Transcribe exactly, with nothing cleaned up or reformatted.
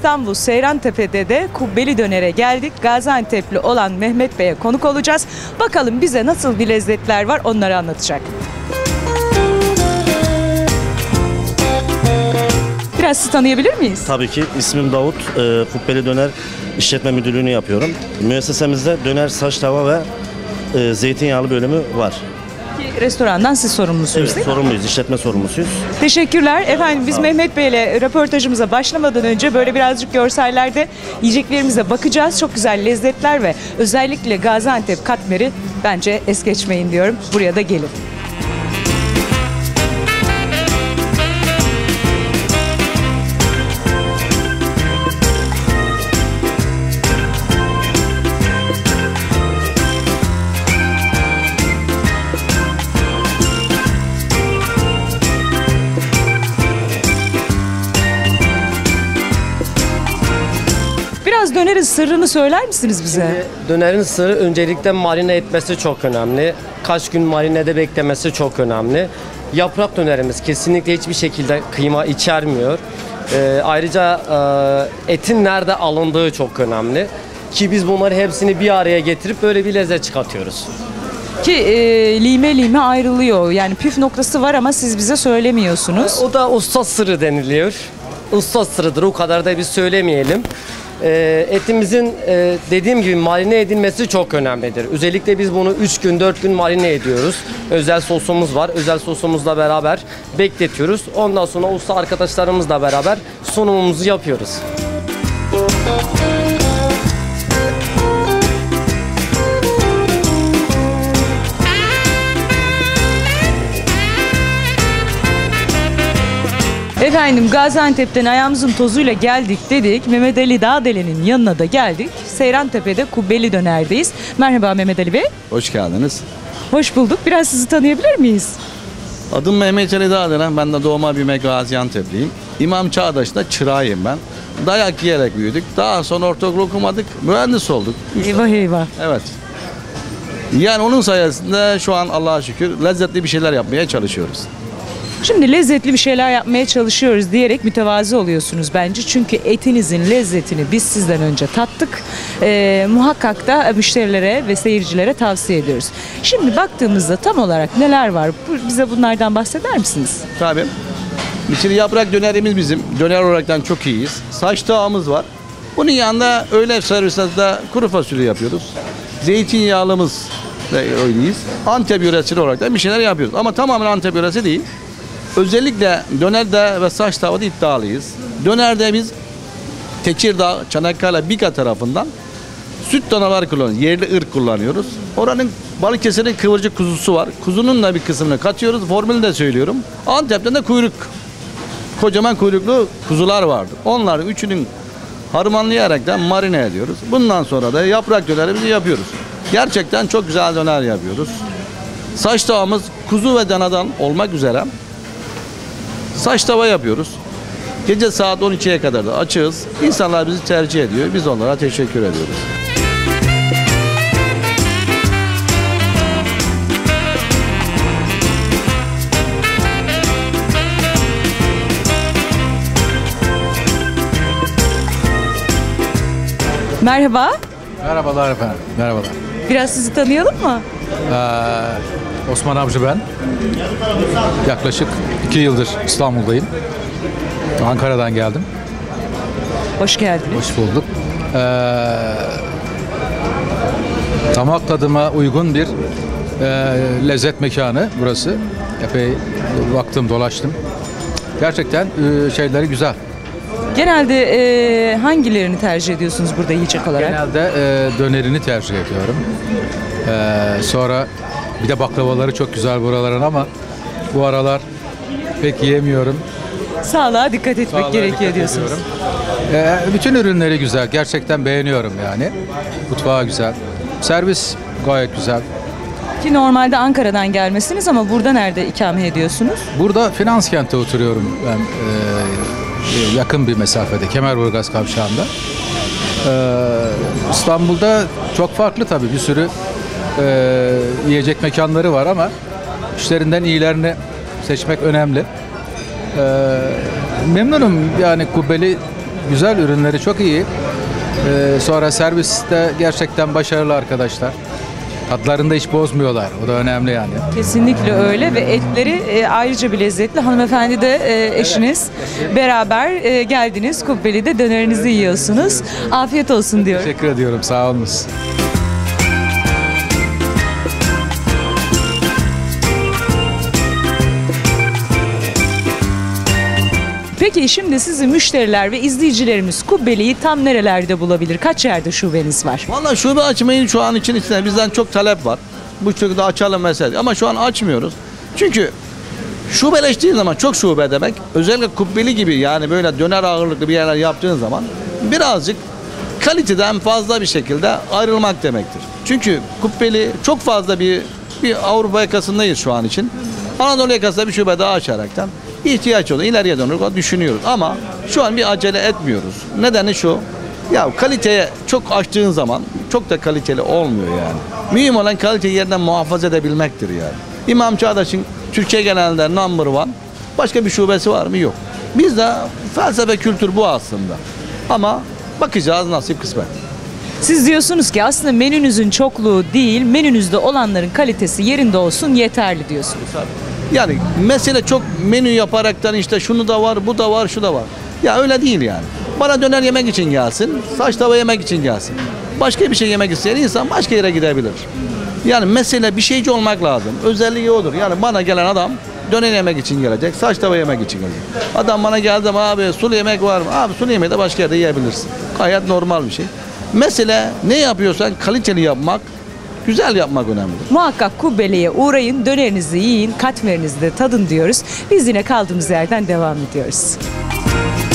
İstanbul Seyrantepe'de de Kubbeli Döner'e geldik. Gaziantep'li olan Mehmet Bey'e konuk olacağız. Bakalım bize nasıl bir lezzetler var, onları anlatacak. Biraz sizi tanıyabilir miyiz? Tabii ki. İsmim Davut. E, Kubbeli Döner İşletme Müdürlüğünü yapıyorum. Müessesemizde döner, saç tava ve e, zeytinyağlı bölümü var. Restorandan siz sorumlusunuz, Evet, değil mi? sorumluyuz. İşletme sorumlusuyuz. Teşekkürler. Efendim biz Mehmet Bey'le röportajımıza başlamadan önce böyle birazcık görsellerde yiyeceklerimize bakacağız. Çok güzel lezzetler ve özellikle Gaziantep katmeri bence es geçmeyin diyorum. Buraya da gelin. Biraz dönerin sırrını söyler misiniz bize? Şimdi dönerin sırrı öncelikle marine etmesi çok önemli. Kaç gün marinede beklemesi çok önemli. Yaprak dönerimiz kesinlikle hiçbir şekilde kıyma içermiyor. Ee, ayrıca e, etin nerede alındığı çok önemli. Ki biz bunları hepsini bir araya getirip böyle bir lezzet çıkartıyoruz. Ki e, lime lime ayrılıyor. Yani püf noktası var ama siz bize söylemiyorsunuz. O da usta sırrı deniliyor. Usta sırrıdır, o kadar da biz söylemeyelim. E, etimizin e, dediğim gibi marine edilmesi çok önemlidir. Özellikle biz bunu üç gün dört gün marine ediyoruz. Özel sosumuz var. Özel sosumuzla beraber bekletiyoruz. Ondan sonra usta arkadaşlarımızla beraber sunumumuzu yapıyoruz. Efendim Gaziantep'ten ayağımızın tozuyla geldik dedik. Mehmet Ali Dağdelen'in yanına da geldik. Seyrantepe'de Kubbeli Döner'deyiz. Merhaba Mehmet Ali Bey. Hoş geldiniz. Hoş bulduk. Biraz sizi tanıyabilir miyiz? Adım Mehmet Ali Dağdelen. Ben de doğma büyüme Gaziantep'liyim. İmam Çağdaş'ta çırağıyım ben. Dayak yiyerek büyüdük. Daha sonra ortaokul okumadık. Mühendis olduk. Eyvah eyvah. Evet. Yani onun sayesinde şu an Allah'a şükür lezzetli bir şeyler yapmaya çalışıyoruz. Şimdi lezzetli bir şeyler yapmaya çalışıyoruz diyerek mütevazı oluyorsunuz bence. Çünkü etinizin lezzetini biz sizden önce tattık. Ee, muhakkak da müşterilere ve seyircilere tavsiye ediyoruz. Şimdi baktığımızda tam olarak neler var? Bize bunlardan bahseder misiniz? Tabii. Şimdi yaprak dönerimiz bizim. Döner olaraktan çok iyiyiz. Saç tavamız var. Bunun yanında öğle servisinde kuru fasulye yapıyoruz. Zeytinyağlımız da öyleyiz. Antep yöresel olarak da bir şeyler yapıyoruz. Ama tamamen Antep yöresi değil. Özellikle dönerde ve saç tavada iddialıyız. Dönerde biz Tekirdağ, Çanakkale, Bika tarafından süt danalar kullanıyoruz. Yerli ırk kullanıyoruz. Oranın Balıkesir'in kıvırcık kuzusu var. Kuzunun da bir kısmını katıyoruz. Formülü de söylüyorum. Antep'ten de kuyruk. Kocaman kuyruklu kuzular vardı. Onların üçünün harmanlayarak da marine ediyoruz. Bundan sonra da yaprak dönerimizi yapıyoruz. Gerçekten çok güzel döner yapıyoruz. Saç tavamız kuzu ve danadan olmak üzere saç tava yapıyoruz. Gece saat on ikiye kadar da açığız. İnsanlar bizi tercih ediyor. Biz onlara teşekkür ediyoruz. Merhaba. Merhabalar efendim. Merhabalar. Biraz sizi tanıyalım mı? Ee, Osman Avcı ben. Yaklaşık iki yıldır İstanbul'dayım. Ankara'dan geldim. Hoş geldiniz. Hoş bulduk. Ee, damak tadıma uygun bir e, lezzet mekanı burası. Epey baktım, dolaştım. Gerçekten e, şeyleri güzel. Genelde e, hangilerini tercih ediyorsunuz burada yiyecek olarak? Genelde e, dönerini tercih ediyorum. E, sonra bir de baklavaları çok güzel buraların ama bu aralar pek yiyemiyorum. Sağlığa dikkat etmek Sağlığa gerekiyor dikkat diyorsunuz. ediyorum. E, bütün ürünleri güzel. Gerçekten beğeniyorum yani. Mutfağı güzel. Servis gayet güzel. Ki normalde Ankara'dan gelmesiniz ama burada nerede ikamet ediyorsunuz? Burada Finans Kent'te oturuyorum ben. E, yakın bir mesafede. Kemerburgaz kavşağında. Ee, İstanbul'da çok farklı tabii, bir sürü e, yiyecek mekanları var ama işlerinden iyilerini seçmek önemli. Ee, memnunum yani Kubbeli güzel, ürünleri çok iyi. Ee, sonra serviste gerçekten başarılı arkadaşlar. Tatlarını da hiç bozmuyorlar. O da önemli yani. Kesinlikle öyle ve etleri e, ayrıca bir lezzetli. Hanımefendi de e, eşiniz beraber e, geldiniz. Kubbeli'de dönerinizi yiyorsunuz. Afiyet olsun diyorum. Teşekkür ediyorum. Sağ olunuz. Peki şimdi sizin müşteriler ve izleyicilerimiz Kubbeli'yi tam nerelerde bulabilir? Kaç yerde şubeniz var? Vallahi şube açmayı şu an için içinde bizden çok talep var. Bu şekilde açalım mesela. Ama şu an açmıyoruz. Çünkü şubeleştiğin zaman çok şube demek. Özellikle Kubbeli gibi yani böyle döner ağırlıklı bir yerler yaptığın zaman birazcık kaliteden fazla bir şekilde ayrılmak demektir. Çünkü Kubbeli çok fazla bir bir Avrupa yakasındayız şu an için. Anadolu yakasında bir şube daha açaraktan ihtiyaç olur. İleriye dönük düşünüyoruz ama şu an bir acele etmiyoruz. Nedeni şu. Ya kaliteye çok açtığın zaman çok da kaliteli olmuyor yani. Mühim olan kaliteyi yerden muhafaza edebilmektir yani. İmam Çağdaş'ın Türkiye genelinde number one. Başka bir şubesi var mı? Yok. Bizde felsefe kültür bu aslında. Ama bakacağız nasip kısmet. Siz diyorsunuz ki aslında menünüzün çokluğu değil, menünüzde olanların kalitesi yerinde olsun yeterli diyorsunuz. Yani mesele çok menü yaparaktan işte şunu da var, bu da var, şu da var. Ya öyle değil yani. Bana döner yemek için gelsin, saç tava yemek için gelsin. Başka bir şey yemek isteyen insan başka yere gidebilir. Yani mesele bir şeyci olmak lazım. Özelliği odur. Yani bana gelen adam döner yemek için gelecek, saç tava yemek için gelecek. Adam bana geldi ama abi sulu yemek var mı? Abi sulu yemeği de başka yerde yiyebilirsin. Gayet normal bir şey. Mesele ne yapıyorsan kaliteli yapmak, güzel yapmak önemli. Muhakkak Kubbeli'ye uğrayın, dönerinizi yiyin, katmerinizi de tadın diyoruz. Biz yine kaldığımız yerden devam ediyoruz.